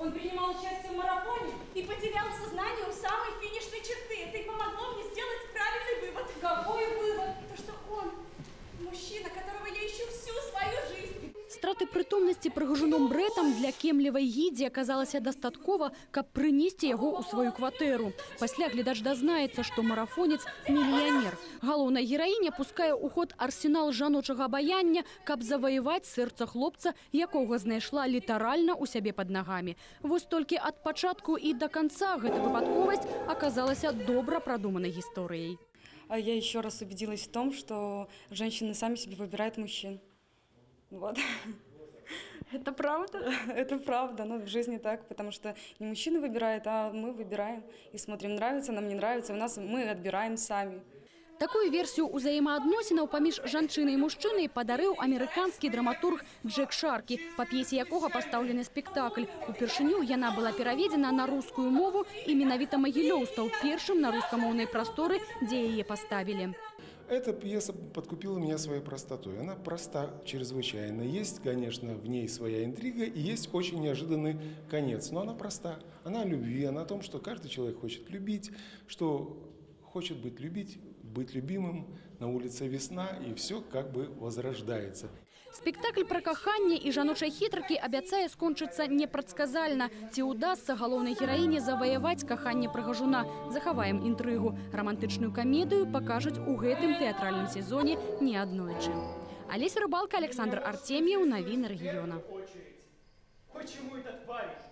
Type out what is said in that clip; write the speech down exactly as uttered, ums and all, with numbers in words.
Он принимал участие в марафоне и потерял сознание у самой финишной черты. Это и помогло мне сделать правильный вывод. Какой вывод? То, что он мужчина, которого я ищу всю свою жизнь. Страты прытомнасці прыгажуном Брэтам для кемлівай гідзі аказалася дастаткова, каб прынесці яго ў сваю кватэру. Пасля глядач дазнаецца, што марафонец мільянер. Галоўная гераіня пускае ў ход арсенал жаночага абаяння, каб заваяваць сэрца хлопца, якога знайшла літаральна ў сябе пад нагамі. Вось толькі ад пачатку і да канца гэта выпадковасць аказалася добра прадуманай гісторыяй. Я еще раз убедилась в том, что женщины сами себе выбирают мужчин. Вот. Это правда? Это правда, но в жизни так, потому что не мужчина выбирает, а мы выбираем и смотрим, нравится нам, не нравится, у нас мы отбираем сами. Такую версію ўзаемаадносінаў паміж жанчынай і мужчынай падарыў амерыканскі драматург Джек Шаркі, па п'есе якога пастаўлены спектакль. Упершыню яна была пераведзена на рускую мову, і менавіта Магілёў стаў першым на рускамоўнай прасторы, дзе яе паставілі. Эта пьеса подкупила меня своей простотой. Она проста чрезвычайно. Есть, конечно, в ней своя интрига и есть очень неожиданный конец. Но она проста. Она о любви, она о том, что каждый человек хочет любить, что хочет быть любить, быть любимым. На улице весна, и все как бы возрождается. Спектакль про каханне і жаночай хітрыкі абяцае скончыцца непрадказальна. Ці ўдасца галоўнай гераіне заваяваць каханне прыгажуна? Захаваем інтрыгу. Романтычную камедыю пакажуць у гэтым тэатральным сезоне неаднойчы. Олеся Рыбалка, Александр Артемьев, Новины региона. Почему этот парень